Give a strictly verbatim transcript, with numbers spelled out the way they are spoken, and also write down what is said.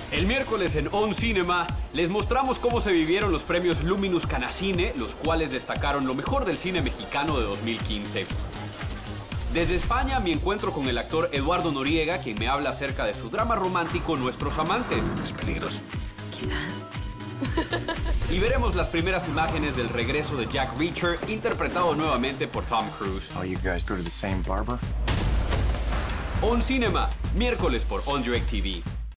El miércoles en On Cinema les mostramos cómo se vivieron los premios Luminous Canacine, los cuales destacaron lo mejor del cine mexicano de dos mil quince. Desde España, mi encuentro con el actor Eduardo Noriega, quien me habla acerca de su drama romántico Nuestros Amantes. Es peligroso. Quizás. Y veremos las primeras imágenes del regreso de Jack Reacher, interpretado nuevamente por Tom Cruise. Oh, you guys go to the same barber? On Cinema, miércoles por On Direct T V.